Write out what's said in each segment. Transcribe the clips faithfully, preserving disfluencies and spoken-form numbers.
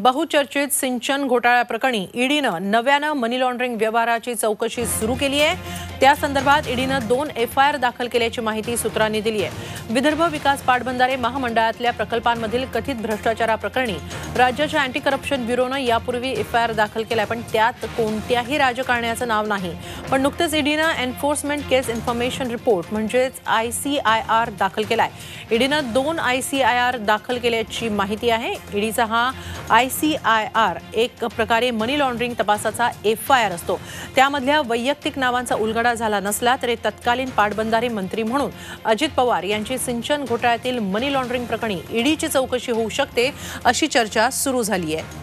बहुचर्चित सिंचन घोटाळ्याप्रकरणी ईडीनं नव्यानं मनी लॉन्ड्रिंग व्यवहाराची चौकशी सुरू केली आहे। त्या संदर्भात ईडीनं दोन एफ आय आर दाखल केल्याची माहिती सूत्रांनी दिली आहे। विदर्भ विकास पाटबंधारे महामंडळातल्या प्रकल्पांमधील कथित भ्रष्टाचाराप्रकरणी राज्याच्या अँटी करप्शन ब्युरोनं यापूर्वी एफ आय आर दाखल केलाय, पण त्यात कोणत्याही राजकारण्याचं नाव नाही। पण नुकतेच ईडीनं एन्फोर्समेंट केस इन्फॉर्मेशन रिपोर्ट म्हणजेच आय सी आय आर दाखल केलाय। ईडीनं दोन आय सी आय आर दाखल केल्याची माहिती आहे। ईडीचा हा आय सी आय आर एक प्रकारे मनी लॉन्ड्रिंग तपासाचा एफ आय आर असतो। त्यामधल्या वैयक्तिक नावांचा उलगडा झाला नसला तरी तत्कालीन पाटबंधारे मंत्री म्हणून अजित पवार यांची सिंचन घोटाळ्यातील मनी लॉन्ड्रिंग प्रकरणी ईडीची चौकशी होऊ शकते अशी चर्चा सुरू झाली आहे।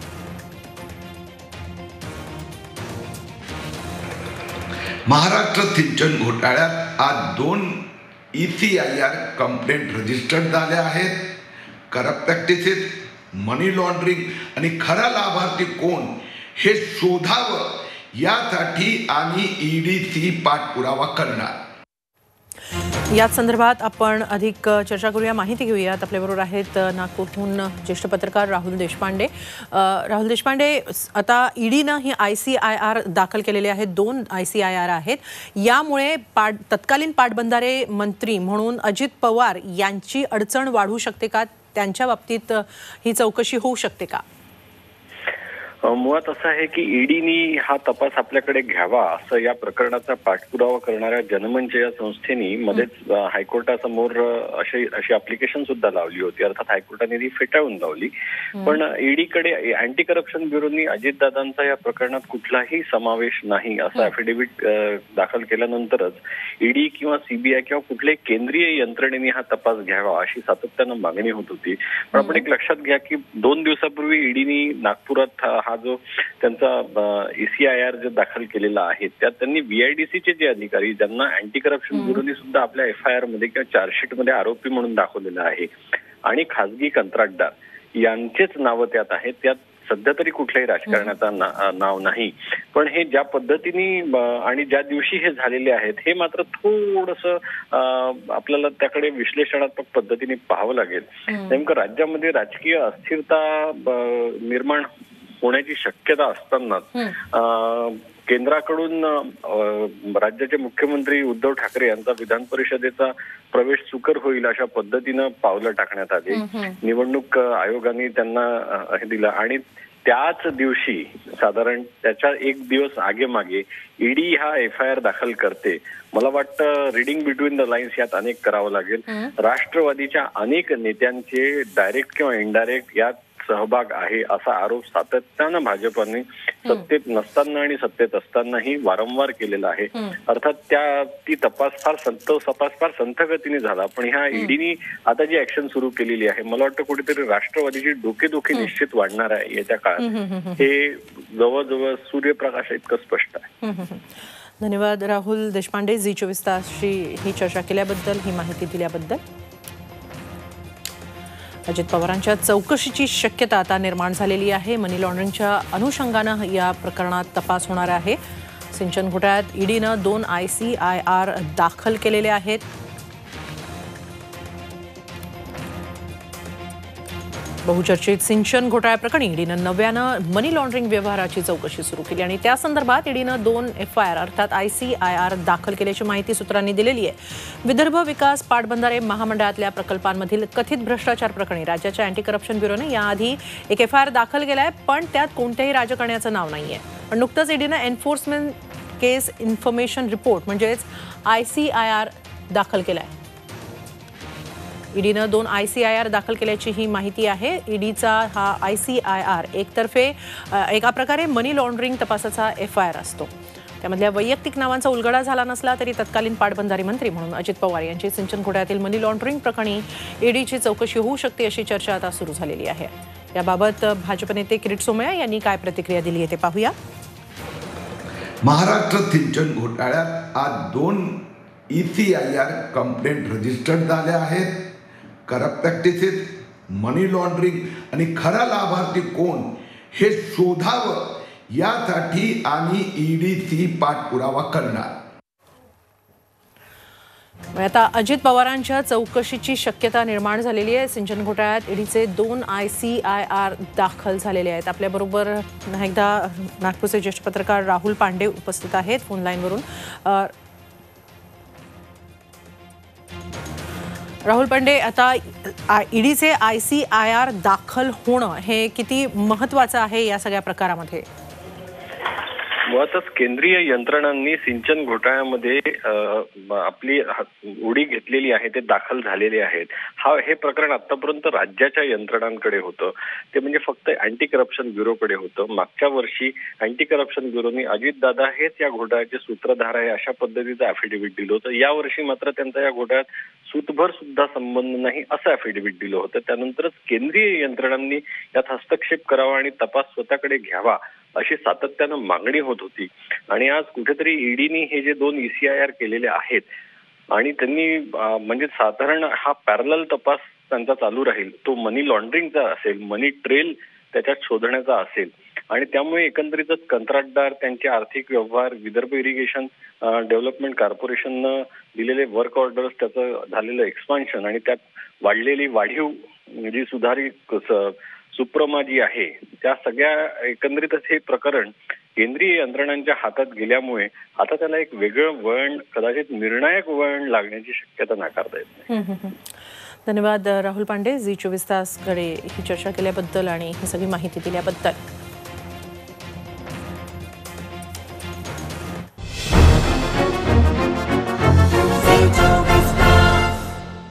महाराष्ट्र सिंचन घोटाळ्यात आज दोन E C I R complaint registered झाल्या आहेत। करप्ट प्रॅक्टिसेस, मनी लॉन्ड्रिंग आणि खरा लाभार्थी कोण हे शोधावं यासाठी आम्ही ईडीची पाठपुरावा करणार। याच संदर्भात आपण अधिक चर्चा करूया, माहिती घेऊयात। आपल्याबरोबर आहेत नागपूरहून ज्येष्ठ पत्रकार राहुल देशपांडे। राहुल देशपांडे, आता ईडीनं ही आय सी आय आर दाखल केलेले आहेत, दोन आय सी आय आर आहेत। यामुळे पाट तत्कालीन पाटबंधारे मंत्री म्हणून अजित पवार यांची अडचण वाढू शकते का? त्यांच्या बाबतीत ही चौकशी होऊ शकते का? मुळात असं आहे की ईडीनी हा तपास आपल्याकडे घ्यावा असं या प्रकरणाचा पाठपुरावा करणाऱ्या जनमंच या संस्थेनी मध्येच हायकोर्टासमोर अशी अशी ऍप्लिकेशन सुद्धा लावली होती। अर्थात हायकोर्टाने ती फेटाळून लावली, पण ईडीकडे अँटी करप्शन ब्युरोनी अजितदादांचा या प्रकरणात कुठलाही समावेश नाही असं ऍफिडेव्हिट दाखल केल्यानंतरच ईडी किंवा सीबीआय किंवा कुठल्याही केंद्रीय यंत्रणेने हा तपास घ्यावा अशी सातत्यानं मागणी होत होती। पण आपण एक लक्षात घ्या की दोन दिवसापूर्वी ईडीनी नागपुरात हा जो त्यांचा E C I R J दाखल केलेला आहे त्यात त्यांनी व्हीआयडीसीचे जे अधिकारी ज्यांना अँटी करप्शन ब्युरोनी सुद्धा आपल्या एफ आय आर मध्ये किंवा चार्जशीट मध्ये आरोपी म्हणून दाखवलेलं आहे आणि खासगी कंत्राटदार यांचेच नावं त्यात आहेत। त्यात सध्या तरी कुठल्याही राजकारणाचा ना, नाव नाही। पण हे ज्या पद्धतीने आणि ज्या दिवशी हे झालेले आहेत हे मात्र थोडंसं आपल्याला त्याकडे विश्लेषणात्मक पद्धतीने पाहावं लागेल। नेमकं राज्यामध्ये राजकीय अस्थिरता निर्माण होण्याची शक्यता असताना केंद्राकडून राज्याचे मुख्यमंत्री उद्धव ठाकरे यांचा विधान परिषदेचा प्रवेश सुकर होईल अशा पद्धतीनं पावलं टाकण्यात आली। निवडणूक आयोगाने त्यांना हे दिलं आणि त्याच दिवशी साधारण त्याच्या एक दिवस आगे मागे ईडी हा एफ आय आर दाखल करते। मला वाटतं रिडिंग बिटवीन द लाईन्स यात अनेक करावं लागेल। राष्ट्रवादीच्या अनेक नेत्यांचे डायरेक्ट किंवा इनडायरेक्ट यात सहभाग आहे असा आरोप सातत्यानं भाजपने सत्तेत नसताना आणि सत्तेत असतानाही वारंवार केलेला आहे। अर्थात त्या ती तपास फार संत तपास फार संथ गतीने झाला, पण ह्या ईडीनी आता जी ऍक्शन सुरू केलेली आहे मला वाटतं कुठेतरी राष्ट्रवादीची डोकेदुखी निश्चित वाढणार आहे येत्या काळात। हे जवळजवळ सूर्यप्रकाश इतकं स्पष्ट आहे। धन्यवाद राहुल देशपांडे, झी चोवीस तासशी ही चर्चा केल्याबद्दल, ही माहिती दिल्याबद्दल। अजित पवारांच्या चौकशीची शक्यता आता निर्माण झालेली आहे। मनी लॉन्ड्रिंगच्या अनुषंगानं या प्रकरणात तपास होणार आहे। सिंचन घोटाळ्यात ईडीनं दोन आय सी आय आर दाखल केलेले आहेत। बहुचर्चित सिंचन घोटाळ्याप्रकरणी ईडीनं नव्यानं मनी लॉन्ड्रिंग व्यवहाराची चौकशी सुरू केली आणि त्या संदर्भात ईडीनं दोन एफ आय आर अर्थात आय सी आय आर दाखल केल्याची माहिती सूत्रांनी दिलेली आहे। विदर्भ विकास पाटबंधारे महामंडळातल्या प्रकल्पांमधील कथित भ्रष्टाचार प्रकरणी राज्याच्या अँटी करप्शन ब्युरोने याआधी एक एफ आय आर दाखल केलाय, पण त्यात कोणत्याही राजकारण्याचं नाव नाहीये। पण नुकतंच ईडीनं एन्फोर्समेंट केस इन्फॉर्मेशन रिपोर्ट म्हणजेच आय सी आय आर दाखल केलाय। ईडीनं दोन आय सी आय आर दाखल केल्याची ही माहिती आहे। ईडीचा हा आय सी आय आर एकतर्फे एका प्रकारे मनी लॉन्ड्रिंग तपासाचा एफ आय आर असतो। त्यामधल्या वैयक्तिक नावांचा उलगडा झाला नसला तरी तत्कालीन पाटबंधारे मंत्री म्हणून अजित पवार यांची सिंचन घोटाळ्यातील मनी लॉन्ड्रिंग प्रकरणी ईडीची चौकशी होऊ शकते अशी चर्चा आता सुरू झालेली आहे। याबाबत भाजप नेते किरीट सोमय्या यांनी काय प्रतिक्रिया दिली आहे ते पाहूया। महाराष्ट्र सिंचन घोटाळ्यात आज दोन E C I R complaint registered झाल्या आहेत। करप्ट प्रॅक्टिसेस, मनी लॉन्ड्रिंग आणि खरा लाभार्थी कोण हे शोधावं यासाठी आम्ही ईडीची पाठपुरावा करणार। आता अजित पवारांच्या चौकशीची शक्यता निर्माण झालेली आहे. सिंचन घोटाळ्यात ईडीचे दोन आय सी आय आर दाखल झालेले आहेत. आपल्याबरोबर एकदा नागपूरचे ज्येष्ठ पत्रकार राहुल पांडे उपस्थित आहेत फोन लाईनवरून. राहुल पांडे, आता ईडीचे आय सी आय आर दाखल होणं हे किती महत्त्वाचं आहे या सगळ्या प्रकारामध्ये? मुळातच केंद्रीय यंत्रणांनी सिंचन घोटाळ्यामध्ये आपली उडी घेतलेली आहे, ते दाखल झालेले आहेत. हा हे प्रकरण आतापर्यंत राज्याच्या यंत्रणांकडे होतं, ते म्हणजे फक्त अँटी करप्शन ब्युरोकडे होतं. मागच्या वर्षी अँटी करप्शन ब्युरोनी अजितदादा हेच या घोटाळ्याचे सूत्रधार आहे अशा पद्धतीचं अॅफिडेव्हिट दिलं होतं. यावर्षी मात्र त्यांचा या घोटाळ्यात सूतभर सुद्धा संबंध नाही असं अॅफिडेव्हिट दिलं होतं. त्यानंतरच केंद्रीय यंत्रणांनी यात हस्तक्षेप करावा आणि तपास स्वतःकडे घ्यावा अशी सातत्यानं मागणी होत होती. आणि आज कुठेतरी ईडीनी हे जे दोन ईसीआयआर केलेले आहेत आणि त्यांनी म्हणजे साधारण हा पॅरलल तपास त्यांचा चालू राहील, तो मनी लॉन्ड्रिंगचा असेल, मनी ट्रेल त्याच्यात शोधण्याचा असेल. आणि त्यामुळे एकंदरीतच कंत्राटदार, त्यांचे आर्थिक व्यवहार, विदर्भ इरिगेशन डेव्हलपमेंट कॉर्पोरेशननं दिलेले वर्क ऑर्डर्स, त्याचं झालेलं एक्सपान्शन आणि त्यात वाढलेली वाढीव जी सुधारित सुप्रमा जी आहे, त्या सगळ्या एकंदरीतच हे प्रकरण केंद्रीय यंत्रणांच्या हातात गेल्यामुळे आता त्याला एक वेगळं वळण, कदाचित निर्णायक वळण लागण्याची शक्यता नाकारता येत नाही. धन्यवाद राहुल पांडे, झी चोवीस तासकडे ही चर्चा केल्याबद्दल आणि ही सगळी माहिती दिल्याबद्दल.